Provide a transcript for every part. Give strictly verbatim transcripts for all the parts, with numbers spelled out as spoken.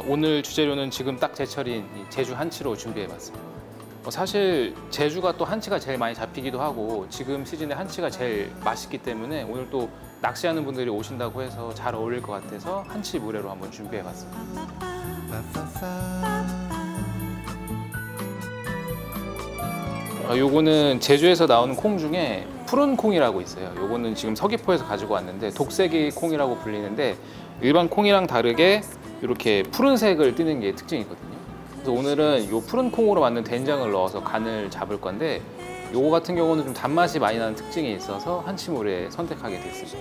오늘 주재료는 지금 딱 제철인 이 제주 한치로 준비해봤습니다. 뭐 사실 제주가 또 한치가 제일 많이 잡히기도 하고 지금 시즌에 한치가 제일 맛있기 때문에 오늘 또 낚시하는 분들이 오신다고 해서 잘 어울릴 것 같아서 한치 물회로 한번 준비해봤습니다. 어, 요거는 제주에서 나오는 콩 중에 푸른 콩이라고 있어요. 요거는 지금 서귀포에서 가지고 왔는데 독세기 콩이라고 불리는데 일반 콩이랑 다르게 이렇게 푸른색을 띠는 게 특징이거든요. 그래서 오늘은 요 푸른 콩으로 만든 된장을 넣어서 간을 잡을 건데 요거 같은 경우는 좀 단맛이 많이 나는 특징이 있어서 한치물에 선택하게 됐습니다.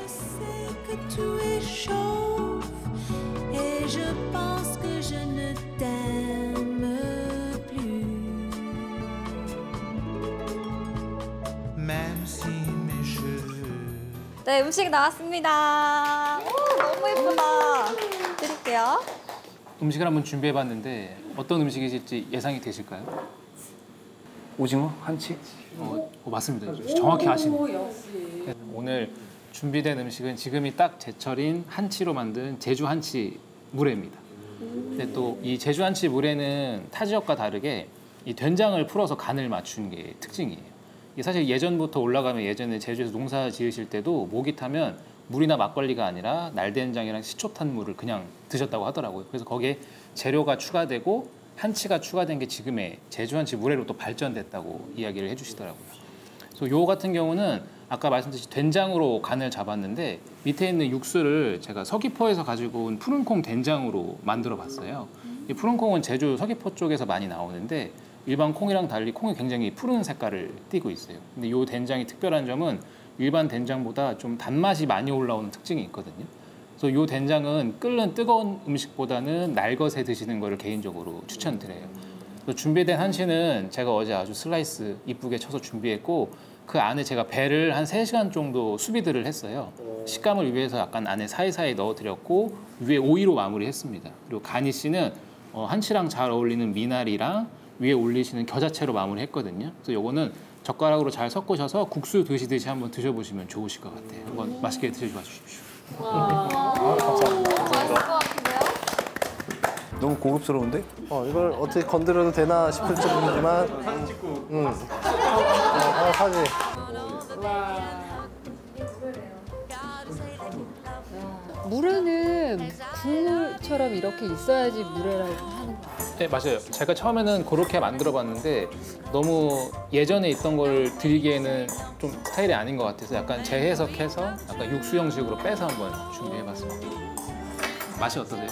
네, 음식 나왔습니다. 오, 너무 예쁘다. 드릴게요. 음식을 한번 준비해봤는데 어떤 음식이실지 예상이 되실까요? 오징어? 한치? 어, 어, 맞습니다. 정확히 아시네요. 오늘 준비된 음식은 지금이 딱 제철인 한치로 만든 제주 한치 물회입니다. 근데 또 이 제주 한치 물회는 타 지역과 다르게 이 된장을 풀어서 간을 맞춘 게 특징이에요. 이게 사실 예전부터 올라가면 예전에 제주에서 농사 지으실 때도 목이 타면 물이나 막걸리가 아니라 날된장이랑 식초탄 물을 그냥 드셨다고 하더라고요. 그래서 거기에 재료가 추가되고 한치가 추가된 게 지금의 제주 한치 물회로 또 발전됐다고 이야기를 해주시더라고요. 그래서 요 같은 경우는 아까 말씀드린 된장으로 간을 잡았는데 밑에 있는 육수를 제가 서귀포에서 가지고 온 푸른콩 된장으로 만들어 봤어요. 이 푸른콩은 제주 서귀포 쪽에서 많이 나오는데 일반 콩이랑 달리 콩이 굉장히 푸른 색깔을 띠고 있어요. 근데 이 된장이 특별한 점은 일반 된장보다 좀 단맛이 많이 올라오는 특징이 있거든요. 그래서 이 된장은 끓는 뜨거운 음식보다는 날것에 드시는 거를 개인적으로 추천드려요. 그래서 준비된 한치는 제가 어제 아주 슬라이스 이쁘게 쳐서 준비했고 그 안에 제가 배를 한 세 시간 정도 수비드를 했어요. 식감을 위해서 약간 안에 사이사이 넣어드렸고 위에 오이로 마무리했습니다. 그리고 가니 씨는 어, 한치랑 잘 어울리는 미나리랑 위에 올리시는 겨자채로 마무리했거든요. 그래서 요거는 젓가락으로 잘 섞으셔서 국수 드시듯이 한번 드셔보시면 좋으실 것 같아요. 한번 맛있게 드셔봐 주십시오. 와, 감사합니다. 맛있을 것 같은데요? 너무 고급스러운데? 어, 이걸 어떻게 건드려도 되나 싶을 정도지만 사진 찍고 응. 어, 어, 사진 물회는 국물처럼 이렇게 있어야지 물회라고 하는 거예요. 네, 맞아요. 제가 처음에는 그렇게 만들어봤는데 너무 예전에 있던 걸 드리기에는 좀 스타일이 아닌 것 같아서 약간 재해석해서 약간 육수 형식으로 빼서 한번 준비해봤습니다. 맛이 어떠세요?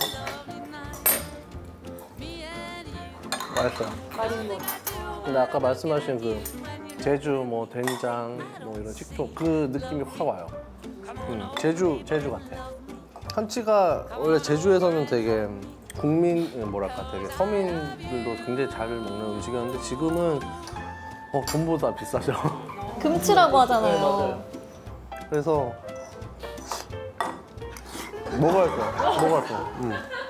맛있어요. 맛있네. 근데 아까 말씀하신 그 제주 뭐 된장 뭐 이런 식초 그 느낌이 확 와요. 음, 제주 제주 같아. 한치가 원래 제주에서는 되게 국민 뭐랄까 되게 서민들도 굉장히 잘 먹는 음식이었는데 지금은 어, 돈보다 비싸죠. 금치라고 하잖아요. 네, 맞아요. 그래서 먹어야 돼. 먹어야 돼. 음.